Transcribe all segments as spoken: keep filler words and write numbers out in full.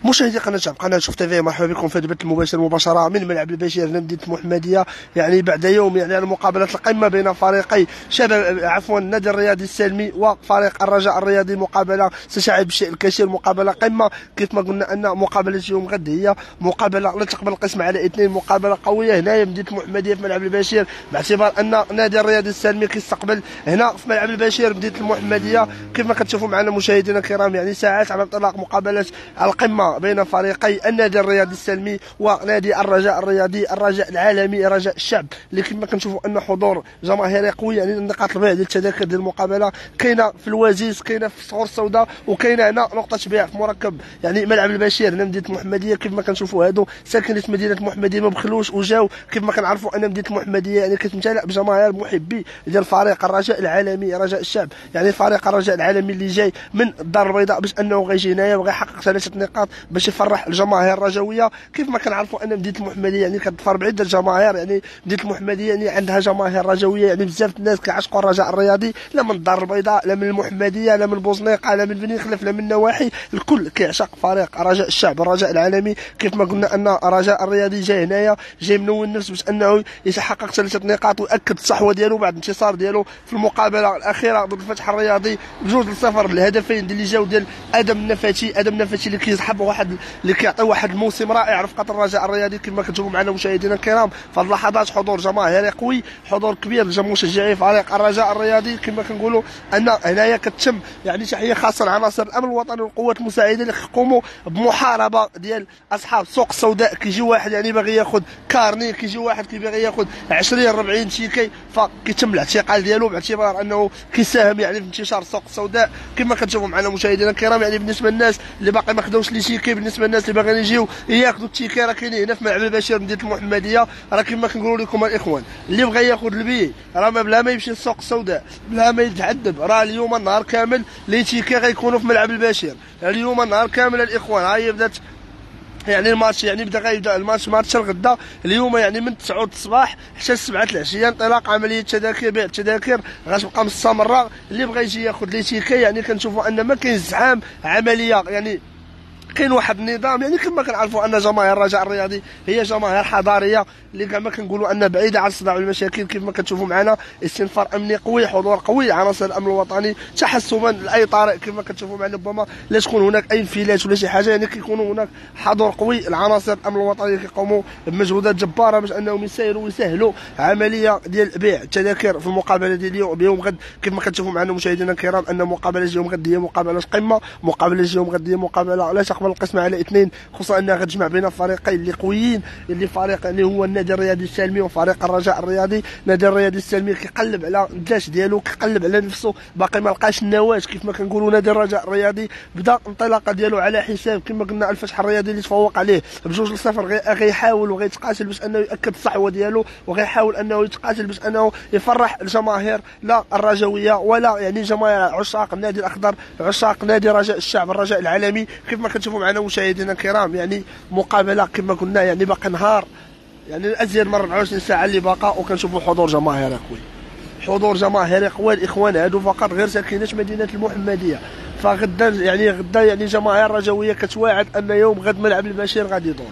مشاهدي قناه شعب قناه شوف تيفي، مرحبا بكم في البث المباشر مباشره من ملعب البشير لمدينه المحمديه. يعني بعد يوم يعني المقابلات القمه بين فريقي شباب عفوا النادي الرياضي السلمي وفريق الرجاء الرياضي. مقابله ستشعل بالشيء الكثير، مقابله قمه كيف ما قلنا ان مقابله يوم غد هي مقابله لا تقبل القسم على اثنين، مقابله قويه هنايا مدينه المحمديه في ملعب البشير، باعتبار ان النادي الرياضي السلمي كيستقبل هنا في ملعب البشير مدينه المحمديه. كيف ما كتشوفوا معنا مشاهدينا الكرام، يعني ساعات على انطلاق مقابله القمه بين فريقي النادي الرياضي السلمي ونادي الرجاء الرياضي، الرجاء العالمي رجاء الشعب، اللي كما كنشوفوا ان حضور جماهيري قوي. يعني نقاط البيع ديال التذاكر ديال المقابله كاينه في الوزيز، كاينه في الصخور السوداء، وكاينه هنا نقطه بيع في مركب يعني ملعب البشير هنا مدينه المحمديه. كيف ما كنشوفوا هادو ساكنه مدينه المحمديه ما بخلوش وجاو. كيف ما كنعرفوا ان مدينه المحمديه يعني كتمتلئ بجماهير محبي ديال فريق الرجاء العالمي رجاء الشعب، يعني فريق الرجاء العالمي اللي جاي من الدار البيضاء باش انه غيجي هنايا وغيحقق ثلاثه نقاط باش يفرح الجماهير الرجويه. كيف ما كنعرفوا ان مدينه المحمديه يعني كتظفر بعده جماهير، يعني مدينه المحمديه يعني عندها جماهير رجويه، يعني بزاف الناس كيعشقوا الرجاء الرياضي، لا من الدار البيضاء لا من المحمديه لا من بوزنيقه لا من بني خلف لا من النواحي، الكل كيعشق فريق رجاء الشعب الرجاء العالمي. كيف ما قلنا ان الرجاء الرياضي جاي هنايا جاي منون النفس باش انه يتحقق ثلاثه نقاط ويأكد الصحوه ديالو بعد الانتصار ديالو في المقابله الاخيره ضد الفتح الرياضي بجوج لصفر. الهدفين اللي جاو ديال ادم النفاتي، ادم النفاتي اللي كيسحب واحد اللي كيعطي واحد الموسم رائع رفقه الرجاء الرياضي. كما كتشوفوا معنا مشاهدينا الكرام في هذه اللحظات حضور جماهيري قوي، حضور كبير لجميع مشجعي فريق الرجاء الرياضي. كما كنقولوا ان هنايا كتم يعني تحيه خاصه لعناصر الامن الوطني والقوات المساعده اللي كيقوموا بمحاربه ديال اصحاب السوق السوداء. كيجي واحد يعني باغي ياخذ كارني، كيجي واحد كيبغي ياخذ عشرين أربعين تيكي، فكيتم الاعتقال ديالو باعتبار انه كيساهم يعني في انتشار السوق السوداء. كما كتشوفوا معنا مشاهدينا الكرام، يعني بالنسبه للناس اللي باقي ما خداوش لي تيكي، بالنسبه للناس اللي باغيين يجيو ياخذوا التيكي، راه كاينين هنا في ملعب البشير مدينه المحمديه. راه كما كنقولوا لكم الاخوان اللي بغى ياخذ البي راه بلا ما يمشي للسوق السوداء بلا ما يتعذب، راه اليوم النهار كامل لي تيكي غيكونوا في ملعب البشير اليوم النهار كامل الاخوان. ها هي بدات يعني الماتش، يعني بدا غيبدا الماتش ماتش الغدا اليوم يعني من تسعة الصباح حتى سبعة العشيه انطلاق عمليه التذاكر بيع التذاكر غتبقى مستمره. اللي بغى يجي ياخذ لي تيكي يعني كنشوفوا ان ما كاين زحام، عمليه يعني كاين واحد النظام. يعني كما كنعرفوا ان جماهير الرجاء الرياضي هي جماهير حضاريه اللي كما كنقولوا ان بعيده عن الصداع والمشاكل. كيف ما كتشوفوا معنا استنفار امني قوي، حضور قوي عناصر الامن الوطني تحسبا لاي طارئ. كما كتشوفوا معنا ربما لا تكون هناك اي انفلات ولا شي حاجه، يعني كيكونوا هناك حضور قوي العناصر الامن الوطني كيقوموا بمجهودات جباره باش انهم يسيروا ويسهلوا عمليه ديال بيع التذاكر في المقابله ديال اليوم بيوم غد. كيف ما كتشوفوا معنا مشاهدينا الكرام ان مقابله يوم غد هي مقابله قمه، مقابله يوم غد هي مقابله لا تقبل القسم على اثنين، خصوصا انها غتجمع بين فريقين اللي قويين، اللي فريق اللي هو النادي الرياضي السلمي وفريق الرجاء الرياضي. النادي الرياضي السلمي كيقلب على الداش ديالو، كيقلب على نفسه، باقي ما لقاش النواة. كيف ما كنقولوا نادي الرجاء الرياضي بدا الانطلاقه ديالو على حساب كما قلنا الفتح الرياضي اللي تفوق عليه بجوج لصفر. غيحاول وغيتقاتل باش انه ياكد الصحوه ديالو، وغيحاول انه يتقاتل باش انه يفرح الجماهير لا الرجويه ولا يعني جماهير عشاق النادي الاخضر، عشاق نادي رجاء الشعب الرجاء العالمي. كيف ما كتشوفوا معنا مشاهدينا الكرام يعني مقابله كما قلنا يعني باقي نهار، يعني ازيد من أربعة وعشرين ساعه اللي باقا، وكنشوفوا حضور جماهيري قوي، حضور جماهيري قوي. الاخوان هادو فقط غير ساكنين مدينه المحمديه، فغدا يعني غدا يعني جماهير رجويه كتواعد ان يوم غد ملعب البشير غادي يدور.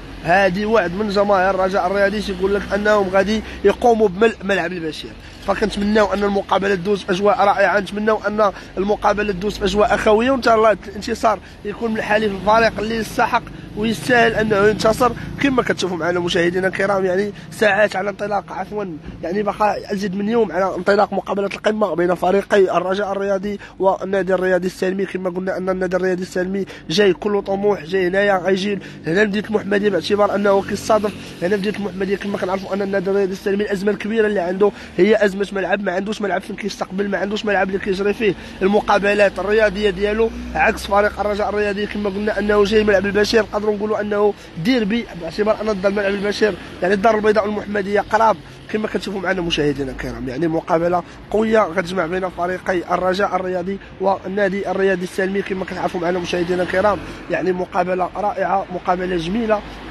هذه وعد من جماهير الرجاء الرياضي تيقول لك انهم غادي يقوموا بملء ملعب البشير. فكنتمناو ان المقابله تدوز باجواء رائعه، نتمناو ان المقابله تدوز باجواء اخويه، وان شاء الله الانتصار يكون من حليف الفريق اللي يستحق ويستاهل انه ينتصر. كما كتشوفوا معنا مشاهدينا الكرام يعني ساعات على انطلاق عفوا يعني بقى ازيد من يوم على انطلاق مقابله القمه بين فريقي الرجاء الرياضي والنادي الرياضي السلمي. كما قلنا ان النادي الرياضي السلمي جاي كله طموح، جاي هنايا غيجي هنا مدينه المحمديه باعتبار انه كيصادف هنا مدينه المحمديه. كما كنعرفوا ان النادي الرياضي السلمي الازمه الكبيره اللي عنده هي ازمه ملعب، ما عندوش ملعب فين كيستقبل، ما عندوش ملعب اللي كيجري فيه المقابلات الرياضيه ديالو، عكس فريق الرجاء الرياضي. كما قلنا انه جاي ملعب البشير، نقدروا نقولوا انه ديربي باعتبار ان الدار ملعب البشير يعني الدار البيضاء والمحمديه قراب. كما كتشوفوا معنا مشاهدينا الكرام يعني مقابله قويه غتجمع بين فريقي الرجاء الرياضي والنادي الرياضي السلمي. كما كتعرفوا معنا مشاهدينا الكرام يعني مقابله رائعه، مقابله جميله.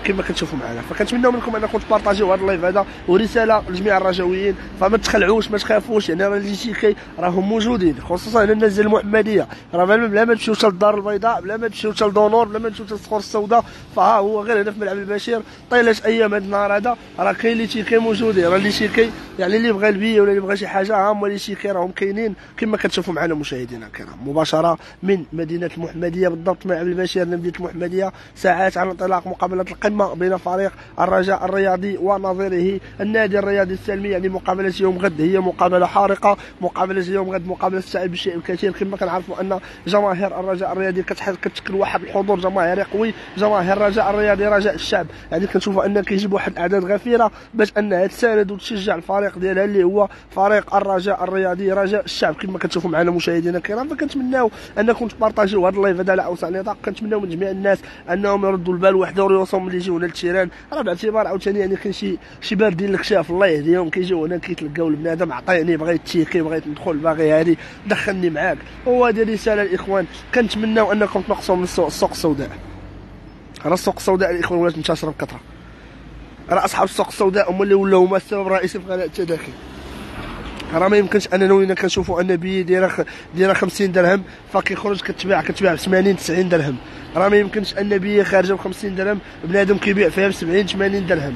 كما كتشوفوا معنا. فكنتمناو منكم انكم تبارطاجيو هذا اللايف هذا، ورساله لجميع الرجاويين، فما تخلعوش ما تخافوش، يعني راه لي شيكي راهم موجودين، خصوصا هنا الناس ديال المحمديه، راه بلا ما تمشيو حتى للدار البيضاء، بلا ما تمشيو حتى لدونور، بلا ما تمشيو حتى للصخور السوداء، فها هو غير هنا في ملعب البشير طيله ايام هذا النهار هذا راه كاين لي شيكي موجودين، راه لي شيكي يعني اللي بغى البيه ولا اللي بغى شي حاجه ها هما لي شيكي راهم كاينين كما كتشوفوا معنا مشاهدينا الكرام، مباشره من مدينه المحمديه بالضبط، ملعب البشير مدينه المحمديه، ساعات على انطلاق مقابله القمه بين فريق الرجاء الرياضي ونظيره النادي الرياضي السلمي. يعني مقابله يوم غد هي مقابله حارقه، مقابله يوم غد مقابله تستعد بالشيء الكثير، كما كنعرفوا ان جماهير الرجاء الرياضي كتشكل واحد الحضور جماهيري قوي، جماهير الرجاء الرياضي رجاء الشعب، يعني كنشوفوا ان كيجيب واحد الاعداد غفيره باش انها تساند وتشجع الفريق ديالها اللي هو فريق الرجاء الرياضي رجاء الشعب كما كتشوفوا معنا مشاهدينا الكرام. فكنتمناو انكم تبارطاجيو هذا اللايف هذا على اوسع نطاق، كنتمناو من جميع الناس انهم يردوا البال ويحضروا يوصلوا ملي يجيو هنا للتيران، راه باعتبار عاوتاني يعني كاين شي شي باردين الكشاف الله يهديهم كيجيو هنا كيتلقاو البنادم عطيني بغيت تيكي بغيت ندخل باغي هادي دخلني معاك، وهذه رساله الاخوان كنتمناو انكم تنقصوا من السوق السوداء، راه السوق السوداء الاخوان ولات منتشره بكثره، راه اصحاب السوق السوداء هما اللي ولاو هما السبب الرئيسي في غلاء التداخل، راه ما يمكنش اننا ولينا كنشوفوا ان بي دايره دايره خمسين درهم فكيخرج كتباع كتباع ب ثمانين تسعين درهم، راه ما يمكنش ان بي خارجه ب خمسين درهم بنادم كيبيع فيها ب سبعين ثمانين درهم،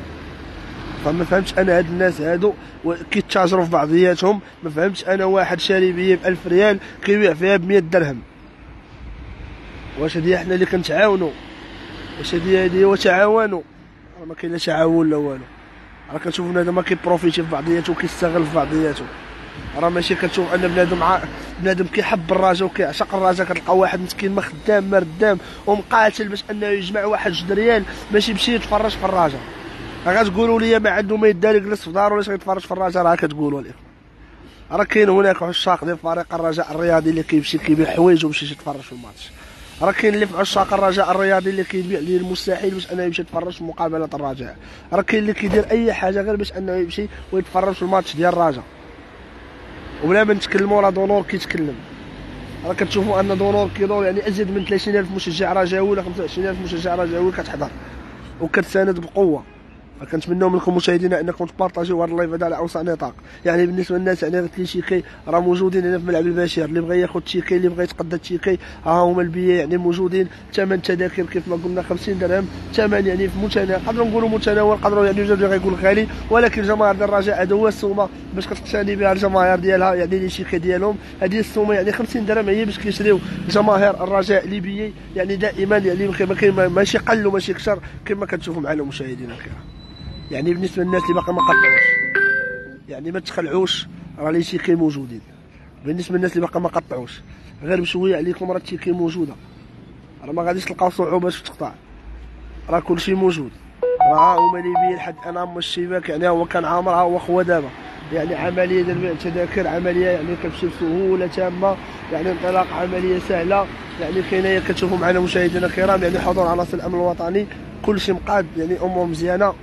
فما فهمتش انا هاد الناس هادو كيتاجروا في بعضياتهم، ما فهمتش انا واحد شاري بيه ب ألف ريال كيبيع فيها ب مية درهم، واش هادي حنا اللي كنتعاونوا؟ واش هادي هادي وتعاونوا؟ راه ما كاين لا تعاون لا والو، راه كنشوف بنادم ما كيبروفيتي في بعضياته وكيستغل في بعضياته، راه ماشي كتشوف ان بنادم ع... بنادم كيحب الراجا وكيعشق الراجا، كتلقى واحد مسكين ما خدام ما ردام ومقاتل باش انه يجمع واحد جوج ريال باش يمشي يتفرج في الراجا، راه غتقولوا لي ما عنده ما يدار يجلس في دارو ولا غيتفرج في الراجا، راه كتقولوا لي راه كاين هناك عشاق ديال فريق الرجاء الرياضي اللي كيمشي كيبيع حوايج ويمشي يتفرج في الماتش، راه كاين اللي في عشاق الرجاء الرياضي اللي كيبيع ليه المستحيل باش انه يمشي يتفرج في مقابله الرجاء، راه كاين اللي كيدير اي حاجه غير باش انه يمشي ويتفرج في الماتش ديال الرجاء، وبلا ما نتكلموا راه دونور كيتكلم، راه كتشوفوا ان دونور كيدور يعني ازيد من ثلاثين ألف مشجع رجاوي ولا خمسة وعشرين ألف مشجع رجاوي كتحضر وكتساند بقوه. فكنتمناو منكم مشاهدينا انكم تبارطاجيو هذا اللايف هذا على اوسع نطاق، يعني بالنسبه للناس يعني غير شيكي راه موجودين هنا في ملعب البشير، اللي بغى ياخذ شيكي اللي بغى يتقدى شيكي ها هما البيع يعني موجودين، ثمن تذاكر كيف ما قلنا خمسين درهم، ثمن يعني في متناول نقدروا نقولوا متناول، نقدروا يعني يوجد اللي غيقول غالي، ولكن جماهير ديال الرجاء هذا هو السومه باش كتقتني بها الجماهير ديالها، يعني لي شيكي ديالهم هذه السومه يعني خمسين درهم هي باش كيشريو جماهير الرجاء ليبيي، يعني دائما يعني ما كاين ماشي قل وماشي كثر كما كتشوفوا معنا مشاهدينا الكرام. يعني بالنسبه للناس اللي باقي ما قطعوش يعني ما تخلعوش راه لي شيكي موجودين، بالنسبه للناس اللي باقي ما قطعوش غير بشويه عليكم راه الشيكي موجوده، راه ما غاديش تلقاو صعوبه في التقطاع، راه كلشي موجود، راه هما ليبيين لحد الان هما الشباك يعني هو كان عامر ها هو خوا دابا، يعني عمليه ديال بيع التذاكر عمليه يعني كتمشي بسهوله تامه، يعني انطلاق عمليه سهله، يعني كاينه كتشوفوا معنا مشاهدينا الكرام يعني حضور عناصر الامن الوطني كلشي مقاد، يعني امور مزيانه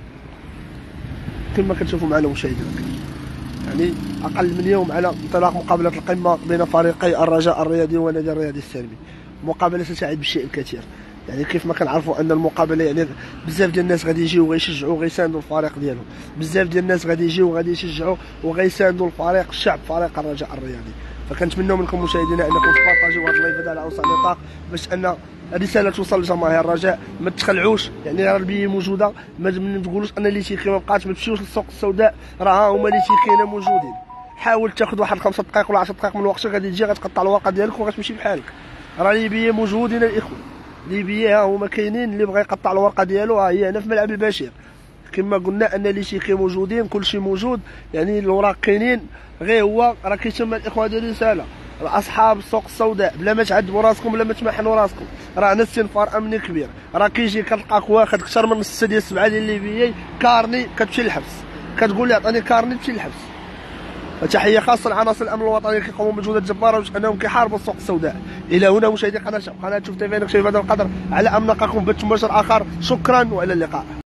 كما كتشوفوا معنا مشاهدينا، يعني اقل من يوم على انطلاق مقابله القمه بين فريقي الرجاء الرياضي والنادي الرياضي السلمي، مقابله ستساعد بالشيء الكثير، يعني كيف ما كنعرفوا ان المقابله يعني بزاف ديال الناس غادي يجيو وغيشجعوا وغيساندوا الفريق ديالهم، بزاف ديال الناس غادي يجيو وغادي يشجعوا وغيساندوا الفريق الشعب فريق الرجاء الرياضي. فكنتمنوا منكم مشاهدينا انكم تبارطاجيو هذا اللايف هذا على اوسع نطاق باش ان الرساله توصل لجماهير الرجاء، ما تخلعوش، يعني راه البي موجوده، ما تقولوش ان لي شيكي ما بقاتش، ما تمشيوش للسوق السوداء، راه هما لي شيكينا موجودين، حاول تاخذ واحد خمسة دقائق ولا عشر دقائق من وقتك غادي تجي غتقطع الورقه ديالك وغتمشي بحالك، راه لي بي موجودين الاخوه، لي بي ها هما كاينين، اللي بغى يقطع الورقه ديالو ها هي هنا في ملعب البشير، كما قلنا ان لي شيكي موجودين كلشي موجود، يعني الوراق كاينين، غير هو راه كيتم الاخوه ديال رساله اصحاب السوق السوداء بلا ما تعذبوا راسكم بلا ما تمحنوا راسكم، راه هنا استنفار امني كبير، راه كيجي كتلقاك واخد اكثر من نص ديال السبعه ديال الليبيين كارني كتمشي للحبس، كتقول لي عطيني كارني تمشي للحبس. وتحيه خاصه لعناصر الامن الوطني كيقوموا بمجهودات جباره باش انهم كيحاربوا السوق السوداء. الى هنا مشاهدي قناه قناه شوف تيفي، نكشف هذا القدر على ان نلقاكم بث مباشر اخر، شكرا والى اللقاء.